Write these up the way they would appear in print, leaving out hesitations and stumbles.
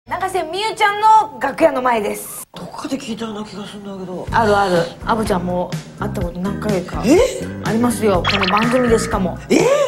永瀬みゆちゃんの楽屋の前です。 どっかで聞いたような気がするんだけど。 あるある。アブちゃんも会ったこと何回かありますよ、この番組で。しかも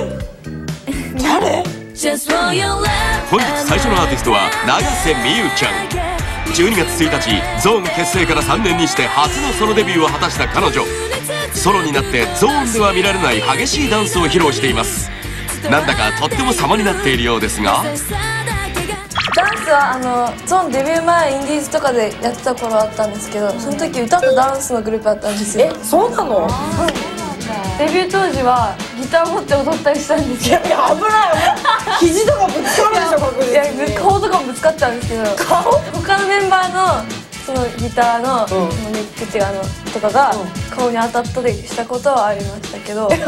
誰？ 本日最初のアーティストは永瀬みゆちゃん。12月1日ゾーン結成から3年にして初のソロデビューを果たした彼女。ソロになってゾーンでは見られない激しいダンスを披露しています。なんだかとっても様になっているようですが、 ダンスはゾーンデビュー前インディーズとかでやってた頃あったんですけど、その時歌とダンスのグループだったんですよ。 そうなの？ デビュー当時はギター持って踊ったりしたんですよ。 いや危ない。肘とかぶつかるでしょ確実に。 いや顔とかもぶつかっちゃうんですけど、他のメンバーのそのギターのそのネックっていうとかが顔に当たったりしたことはありましたけど、それ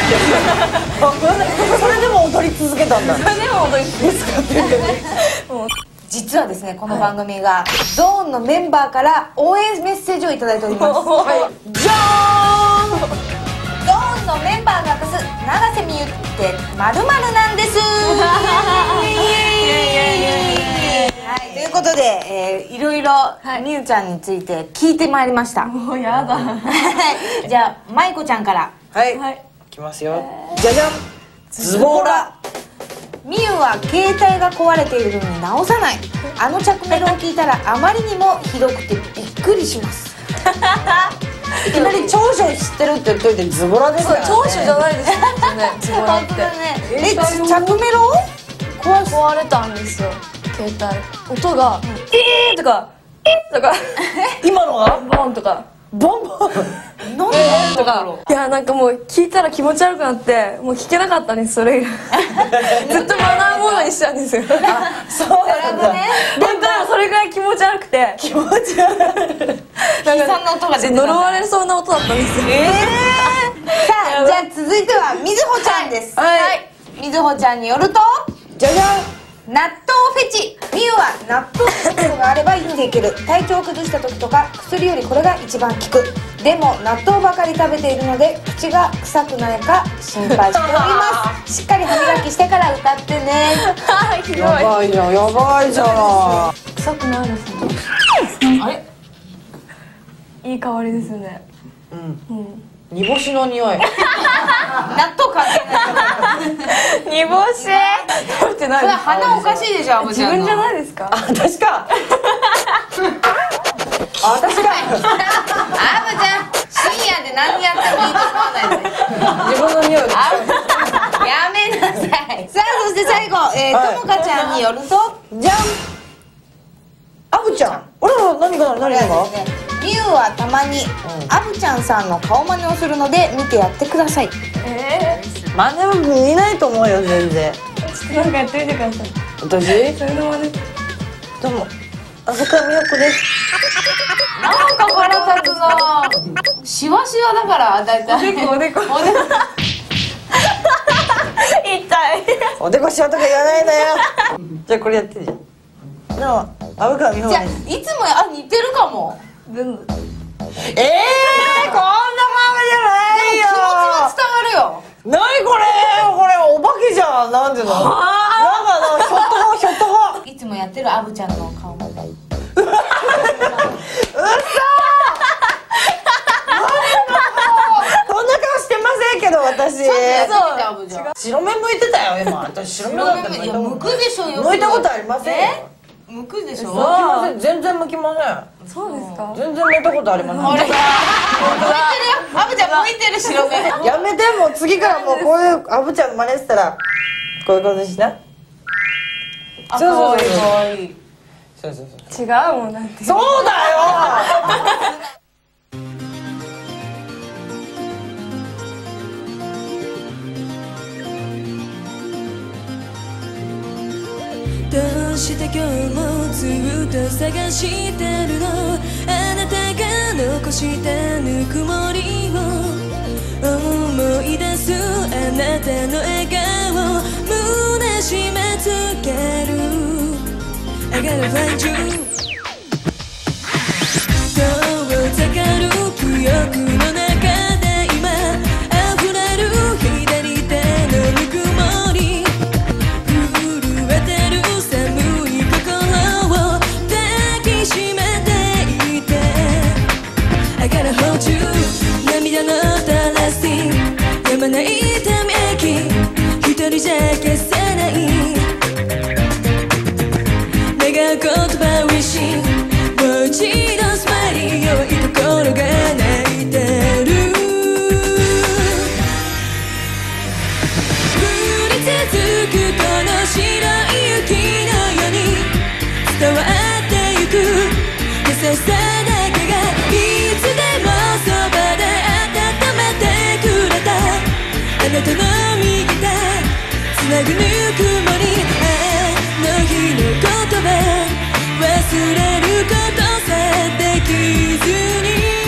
でも踊り続けたんだ。 それでも踊り続けた。 実はですね、この番組がゾーンのメンバーから応援メッセージをいただいております。じゃーん！ゾーンのメンバーが明かす永瀬みゆって〇〇なんです。ということで、いろいろみゆちゃんについて聞いてまいりました。 もうやだ。 じゃあまいこちゃんから。 はい、いきますよ。じゃじゃん、ズボラ。 みゆは携帯が壊れているのに直さない。あの着メロを聞いたらあまりにもひどくてびっくりします。 いきなり長所知ってるって言っといてズボラですからね。 長所じゃないですよね、ズボラって。 着メロ壊れたんですよ、携帯。音が「えー」とか「えとか今のはボンとかボンボンなんでとか。いや、なんかもう聞いたら気持ち悪くなってもう聞けなかったんです。それ以来ずっとマナーモードにしちゃうんですよ。 そうなんだね。 本当はそれぐらい気持ち悪くて、 気持ち悪い。 悲惨な音が出てた。 呪われそうな音だったんですよ。 さあ、じゃあ続いてはみずほちゃんです。みずほちゃんによると、 じゃじゃん、 納豆フェチ。みゆは納豆があれば生きていける。体調を崩した時とか薬よりこれが一番効く。でも納豆ばかり食べているので口が臭くないか心配しております。しっかり歯磨きしてから歌ってね。 ひどい。 やばいじゃん、やばいじゃん。 臭くないですね。 あれ、 いい香りですね。 煮干しの匂い。 納豆関係ない。 煮干し食べてないそれです。 鼻おかしいでしょ、アブちゃんの。 自分じゃないですか。 あ、確か。あ、確か。 アブちゃん、深夜で何やってもいいと思わないで。 自分の匂い。 やめなさい。さあ、そして最後、ともかちゃんによると、 じゃん。アブちゃん。あらら、何が何が。 みゆはたまにアブちゃんさんの顔真似をするので見てやってください。 真似は見ないと思うよ、全然。 ちょっとなんかやってみてください。 私。 それの真似。 どうも。浅香美代子です。 なんか腹立つな。シワシワだからだいたい。 おでこ。痛い。 おでこしわとか言わないんだよ。じゃあこれやってじゃん。でも虻川美穂じゃあです。 いつも似てるかも。 全部。 こんなままじゃないよ。 気持ちは伝わるよ。 なにこれ、これお化けじゃん。なんていうの。なんかひょっとこひょっとこ。 いつもやってるアブちゃんの顔真似。 うっそー。そんな顔してませんけど私。白目向いてたよ今。私白目だった。 向くでしょよ。 向いたことありません。 向くでしょ。 向きません。全然向きません。 そうですか。 全然向いたことありません。 向いてるよ。アブちゃん向いてる白目。 やめて、もう次からもうこういうアブちゃん真似したらこういうことにしな。そうそうそうそうそうそう。 違うもんなんて。 そうだよ。 どうして今日もずっと探してるの、あなたが残したぬくもりを思い出す、あなたの笑顔胸締め付ける。I gotta find you。 遠ざかる記憶の中で今溢れる左手のぬくもり、震えてる寒い心をじゃ消せない願う言葉を意識もう一度スマイリー良い心が泣いてる降り続くこの白い雪のように伝わってゆく優しさだけがいつでもそばで温めてくれたあなたの右手つなぐぬくもりあの日の言葉忘れることさえできずに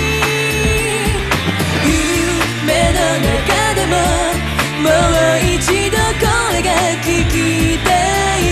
夢の中でももう一度声が聞きたい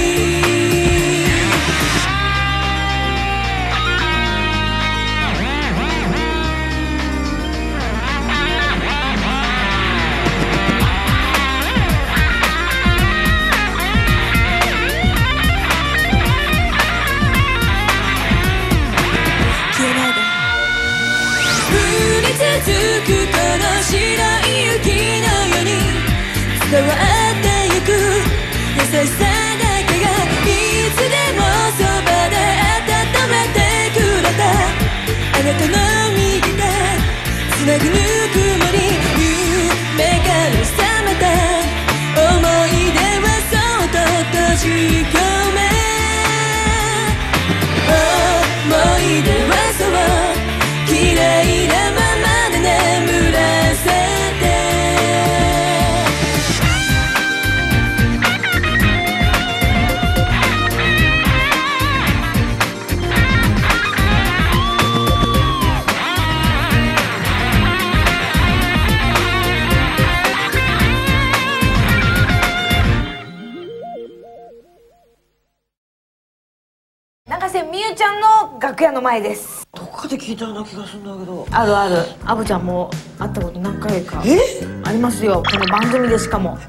続くこの白い雪のように伝わってゆく優しさだけがいつでもそばで温めてくれたあなたの右手つなぐぬくもり夢から覚めた思い出はそっと閉じ込め思い出はそう綺麗なままで眠らせて永瀬みゆちゃんの楽屋の前です。 どっかで聞いたような気がするんだけど。 あるある。アブちゃんも会ったこと何回かありますよ、この番組で。しかも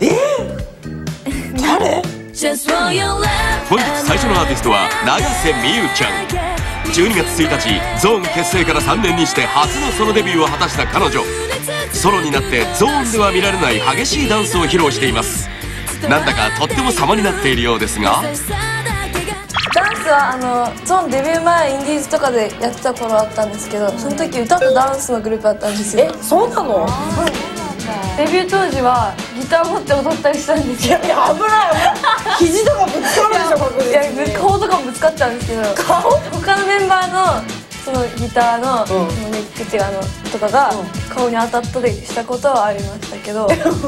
誰？ 本日最初のアーティストは永瀬みゆちゃん。12月1日ゾーン結成から3年にして初のソロデビューを果たした彼女。ソロになってゾーンでは見られない激しいダンスを披露しています。なんだかとっても様になっているようですが、 ダンスはゾーンデビュー前インディーズとかでやってた頃あったんですけど、その時歌とダンスのグループだったんですよ。 そうなの？ デビュー当時はギター持って踊ったりしたんですよ。 いや危ない。肘とかぶつかるでしょ確いや実に。 顔とかもぶつかっちゃうんですけど、他のメンバーのそのギターの、そのネックっていうとかが顔に当たったりしたことはありましたけど、それそれ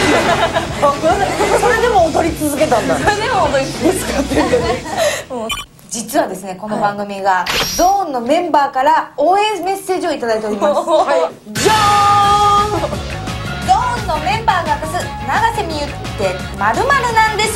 でも踊り続けたんだ。 でも踊りぶつかってるもう実はですね、この番組がゾーンのメンバーから応援メッセージをいただいております。じゃーん、ゾーンのメンバーが明かす永瀬みゆって〇〇なんです。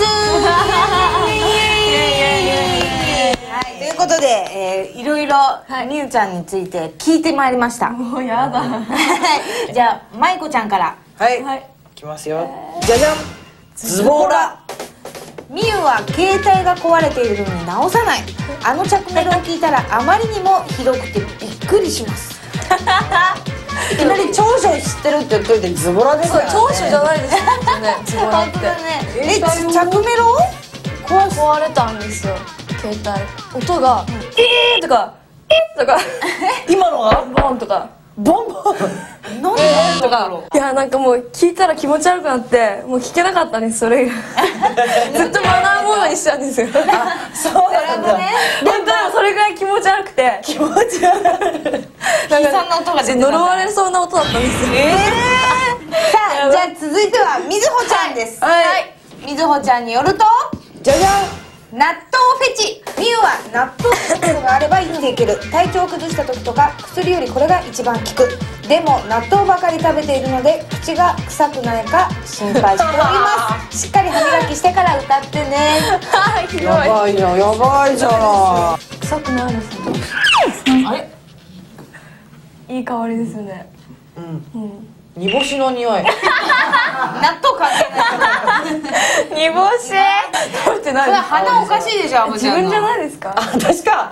はい、ということで、いろいろみゆちゃんについて聞いてまいりました。 もうやだ。 じゃあまいこちゃんから。 はい。 はい。 いきますよ。じゃじゃん。ズボラ。 みゆは携帯が壊れているのに直さない。あの着メロを聞いたらあまりにもひどくてびっくりします。 いきなり長所知ってるって言っといてズボラですからね。 長所じゃないですよね、ズボラって。 本当だね。着メロ壊れたんですよ、携帯。音が「えー」とか「えー」とか今のはボンとかボンボン。 なんでとか、いやなんかもう聞いたら気持ち悪くなってもう聞けなかったんです。それがずっとマナーモードにしちゃうんですよ。 そうなんだ。 本当はそれぐらい気持ち悪くて、 気持ち悪い。 悲惨な音が出てた。 呪われそうな音だったんですよ。 さあ、じゃあ続いてはみずほちゃんです。 はいみずほちゃんによると、 じゃじゃん。 納豆フェチ。みゆは納豆があれば生きていける。体調を崩した時とか薬よりこれが一番効く。でも納豆ばかり食べているので口が臭くないか心配しております。しっかり歯磨きしてから歌ってね。 ひどい。 やばいじゃん、やばいじゃん。 臭くないですね。あれ、いい香りですね。 煮干しの匂い。 納豆関係ない。 煮干し食べてないですか？ 鼻おかしいでしょ、アブちゃんの。 自分じゃないですか？ 私か。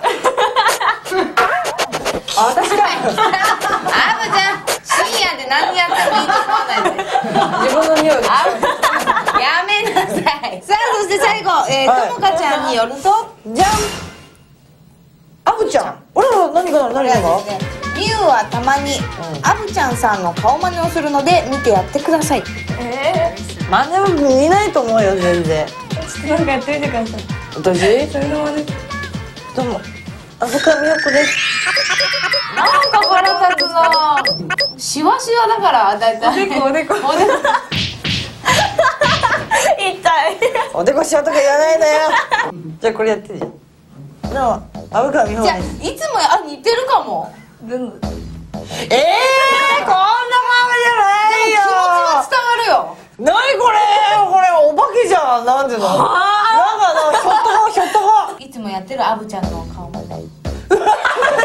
私か。 アブちゃん、深夜で何やってもいいと思わないで。 自分の匂い。 やめなさはいともかちゃんによると、 じゃん。アブちゃん。俺ら何かな、 これ何かはですね、みゆはたまにアブちゃんさんの顔真似をするので見てやってください。 真似は見ないと思うよ、全然。 ちょっとなんかやってみてください。 私それの真似。 どうも、阿部かみよこです。 なんか腹立つな。シワシワだからだいたい。 おでこ。痛い。 おでこしわとか言わないのよ。じゃあこれやってじゃん。どうも、阿部かみほじゃあです。 いつも似てるかも。 全部。 こんな顔じゃないよ。 気持ちは伝わるよ。 何これ、これお化けじゃん。なんていうの。なんかひょっとこ。 いつもやってるアブちゃんの顔真似。 うっそー。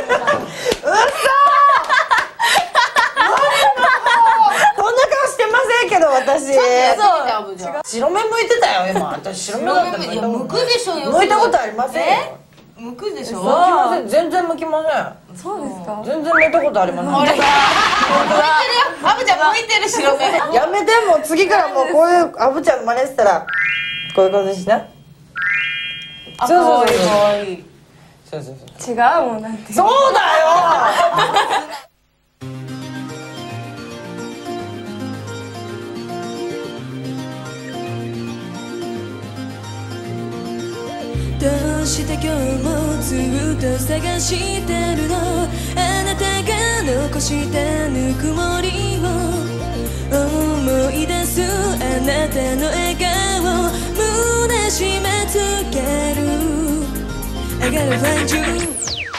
そんな顔してませんけど、私。 アブちゃん。 白目向いてたよ、今。私白目だった。 いや向くでしょよ。 向いたことありませんよ。 向くでしょ。 向きません、全然向きません。 そうですか。 全然向いたことありません。 向いてるよ。アブちゃん向いてる白目。 やめて、もう次からもうこういうアブちゃんの真似したらこういう感じしな。そうそうそう。 可愛い。 そうそうそう。 違うもんなんて。 そうだよ。 どうして今日もずっと探してるの、あなたが残したぬくもりを思い出す、あなたの笑顔胸締め付ける。I gotta find you。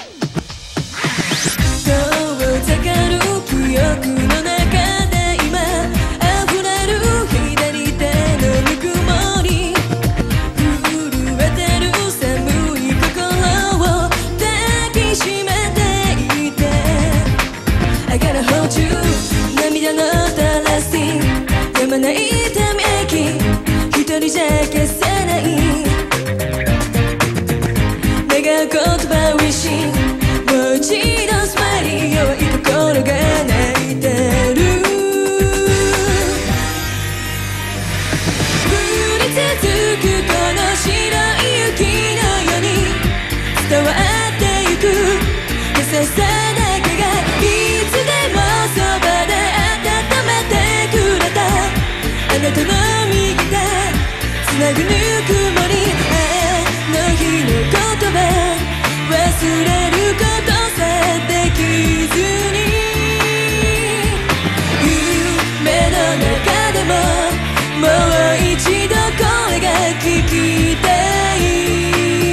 遠ざかる記憶の中で今溢れる左手のぬくもり、震えてる寒い心を抱きしめていて I gotta hold you。 涙の垂らし止まないため息、一人じゃ消せない。願う言葉をし、もう一度スマイル良い心が泣いてる。降り続くこの白い雪のように伝わってゆく優しさだけがいつでもそばで温めてくれた。あなたの右手つなぐぬくもり、あの日の言葉忘れることさできずに、夢の中でももう一度声が聞きたい。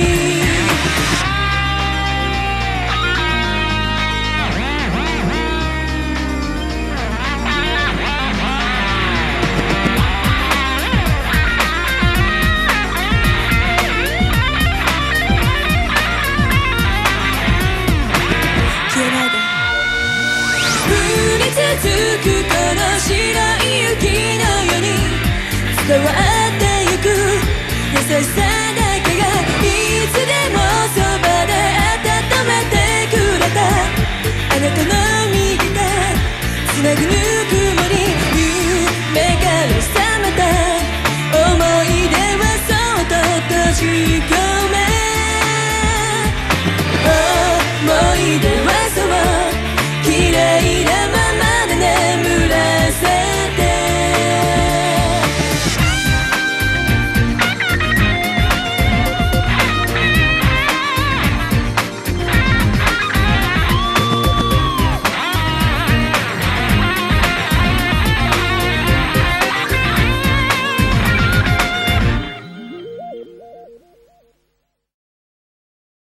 続くこの白い雪のように伝わってゆく優しさ